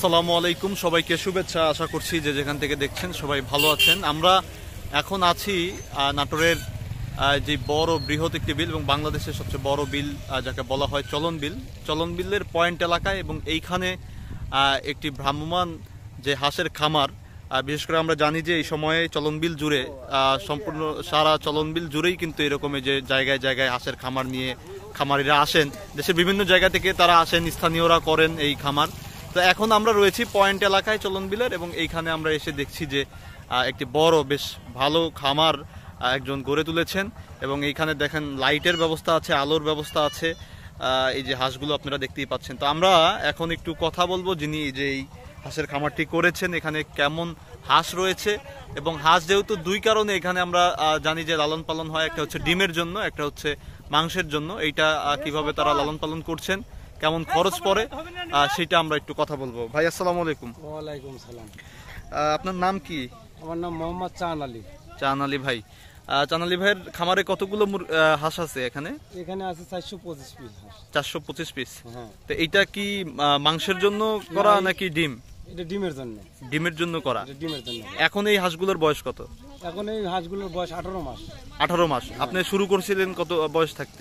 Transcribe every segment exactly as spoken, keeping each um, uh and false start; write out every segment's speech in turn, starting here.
আসসালামু আলাইকুম, সবাইকে শুভেচ্ছা। আশা করছি যে যেখান থেকে দেখছেন সবাই ভালো আছেন। আমরা এখন আছি নাটোরের যে বড় বৃহৎ একটি বিল এবং বাংলাদেশের সবচেয়ে বড় বিল যাকে বলা হয় চলন বিল, চলন বিলের পয়েন্ট এলাকায়। এবং এইখানে একটি ভ্রাম্যমান যে হাঁসের খামার, বিশেষ করে আমরা জানি যে এই সময়ে চলন বিল জুড়ে সম্পূর্ণ সারা চলন বিল জুড়েই কিন্তু এরকমই যে জায়গায় জায়গায় হাঁসের খামার নিয়ে খামারিরা আসেন, দেশের বিভিন্ন জায়গা থেকে তারা আসেন, স্থানীয়রা করেন এই খামার। তো এখন আমরা রয়েছি পয়েন্ট এলাকায় চলন বিলের, এবং এইখানে আমরা এসে দেখছি যে একটি বড় বেশ ভালো খামার একজন গড়ে তুলেছেন। এবং এইখানে দেখেন লাইটের ব্যবস্থা আছে, আলোর ব্যবস্থা আছে। এই যে হাঁসগুলো আপনারা দেখতেই পাচ্ছেন। তো আমরা এখন একটু কথা বলবো যিনি যে এই হাঁসের খামারটি করেছেন, এখানে কেমন হাঁস রয়েছে। এবং হাঁস যেহেতু দুই কারণে এখানে আমরা জানি যে লালন পালন হয়, একটা হচ্ছে ডিমের জন্য, একটা হচ্ছে মাংসের জন্য। এইটা কিভাবে তারা লালন পালন করছেন, কেমন খরচ পড়ে, সেটা আমরা একটু কথা বলবো। ভাই আসসালামু আলাইকুম। ওয়ালাইকুম সালাম। আপনার নাম কি? আমার নাম মোহাম্মদ চান আলী। চান আলী ভাই, চান আলী ভাইয়ের খামারে কতগুলো হাঁস আছে? এখানে এখানে আছে চারশো পঁচিশ পিস হাঁস। চারশো পঁচিশ পিস। হ্যাঁ। তো এইটা কি মাংসের জন্য করা নাকি ডিম? এটা ডিমের জন্য। ডিমের জন্য করা। ডিমের জন্য। এখন এই হাঁসগুলোর বয়স কত? এখন এই হাঁসগুলোর বয়স আঠারো মাস। আঠারো মাস। আপনি শুরু করছিলেন কত বয়স থাকতে?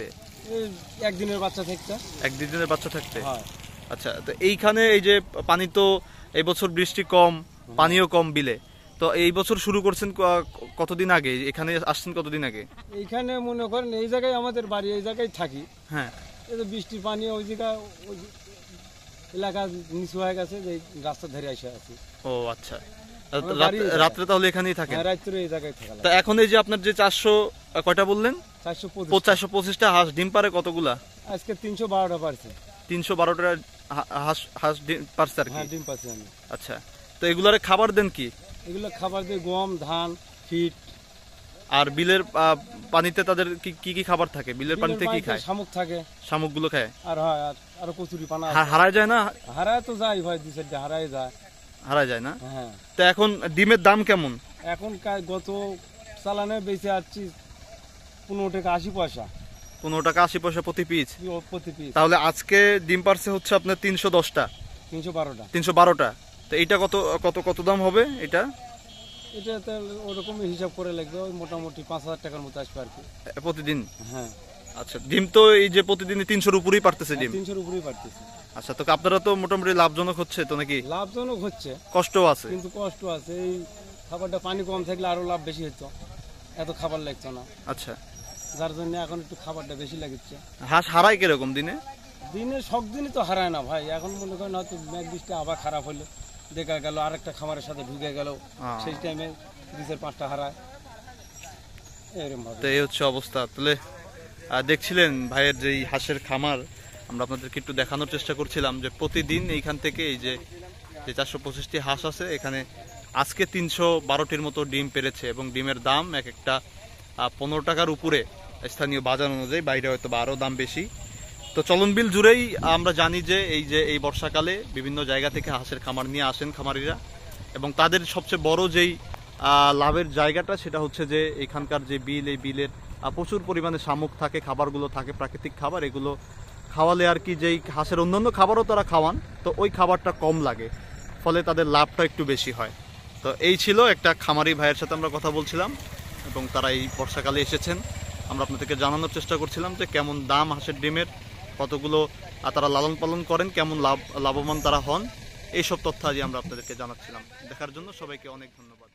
একদিনের বাচ্চা থাকতে। একদিনের বাচ্চা থাকতে। আচ্ছা, তো এইখানে এই যে পানি তো এই বছর বৃষ্টি কম, পানিও কম বিলে, তো এই বছর শুরু করছেন কতদিন আগে? এখানে আসছেন কতদিন আগে? এইখানে মনে করেন এই জায়গায় আমাদের বাড়ি, এই জায়গায় থাকি। হ্যাঁ। এই যে বৃষ্টির পানি ওই জায়গায় ওই এলাকা নিচু হয়ে গেছে, যে রাস্তা ধরে এসে আছি। ও আচ্ছা, রাত্রে তাহলে এখানেই থাকেন? রাত্রে এই জায়গায় থাকা। তা এখন এই যে আপনার যে চারশো কয়টা বললেন? চারশো চারশো পঁচিশটা হাঁস ডিম পারে কতগুলা? আজকে তিনশো বারোটা পারছে। তিনশো বারোটা হাঁস হাঁস ডিম পারছে আর কি? ডিম পারছে আমি। আচ্ছা, তো এগুলারে খাবার দেন কি? এগুলো খাবার দিয়ে গম, ধান, ফিট। আর বিলের পানিতে তাদের কি কি খাবার থাকে? বিলের পানিতে কি খায়? শামুক থাকে। শামুক গুলো খায়। আর হয় আর কচুরি পানা। হারায় যায় না? হারায় তো যায় ভাই, দুই চারটা হারায় যায়। হারায় যায় না? হ্যাঁ। তো এখন ডিমের দাম কেমন? এখন গত চালানে বেঁচে আসছি পনেরো টাকা আশি পয়সা। পনেরো টাকা আশি পয়সা প্রতি পিস? প্রতি পিস। তাহলে আজকে ডিম পারছে হচ্ছে আপনার তিনশো দশটা। তিনশো বারোটা। তিনশো বারোটা। তো এইটা কত কত কত দাম হবে এটা? এটা তো ওরকম হিসাব করে লাগবে, ওই মোটামুটি পাঁচ হাজার টাকার মতো আসবে আর কি প্রতিদিন। হ্যাঁ। আচ্ছা, ডিম তো এই যে প্রতিদিন তিনশোর উপরেই পারতেছে ডিম? তিনশোর উপরেই পারতেছে। আচ্ছা, তো আপনারা তো মোটামুটি লাভজনক হচ্ছে তো নাকি? লাভজনক হচ্ছে, কষ্টও আছে কিন্তু কষ্ট আছে। এই খাবারটা পানি কম থাকলে আরো লাভ বেশি হতো, এত খাবার লাগতো না। আচ্ছা, যার জন্য এখন একটু খাবারটা বেশি লাগছে। হাঁস হারায় কিরকম দিনে? দিনে সব দিনই তো হারায় না ভাই। এখন মনে করেন হয়তো মেঘ বৃষ্টি আবার খারাপ হলো, দেখা গেল আরেকটা খামারের সাথে ঢুকে গেল, সেই টাইমে দুই চার পাঁচটা হারায়, এরকম ভাবে। তো এই হচ্ছে অবস্থা। তাহলে দেখছিলেন ভাইয়ের যে হাঁসের খামার, আমরা আপনাদেরকে একটু দেখানোর চেষ্টা করছিলাম যে প্রতিদিন এইখান থেকে এই যে যে চারশো পঁচিশটি হাঁস আছে, এখানে আজকে তিনশো বারোটির মতো ডিম পেরেছে। এবং ডিমের দাম এক একটা পনেরো টাকার উপরে স্থানীয় বাজার অনুযায়ী, বাইরে হয়তো বা আরও দাম বেশি। তো চলন বিল জুড়েই আমরা জানি যে এই যে এই বর্ষাকালে বিভিন্ন জায়গা থেকে হাঁসের খামার নিয়ে আসেন খামারিরা, এবং তাদের সবচেয়ে বড় যেই লাভের জায়গাটা সেটা হচ্ছে যে এখানকার যে বিল, এই বিলের প্রচুর পরিমাণে শামুক থাকে, খাবারগুলো থাকে প্রাকৃতিক খাবার, এগুলো খাওয়ালে আর কি যেই হাঁসের অন্যান্য খাবারও তারা খাওয়ান, তো ওই খাবারটা কম লাগে, ফলে তাদের লাভটা একটু বেশি হয়। তো এই ছিল একটা খামারি ভাইয়ের সাথে আমরা কথা বলছিলাম, এবং তারা এই বর্ষাকালে এসেছেন। আমরা আপনাদেরকে জানানোর চেষ্টা করছিলাম যে কেমন দাম হাঁসের ডিমের, কতগুলো তারা লালন পালন করেন, কেমন লাভ লাভবান তারা হন, এইসব তথ্য আজ আমরা আপনাদেরকে জানাচ্ছিলাম। দেখার জন্য সবাইকে অনেক ধন্যবাদ।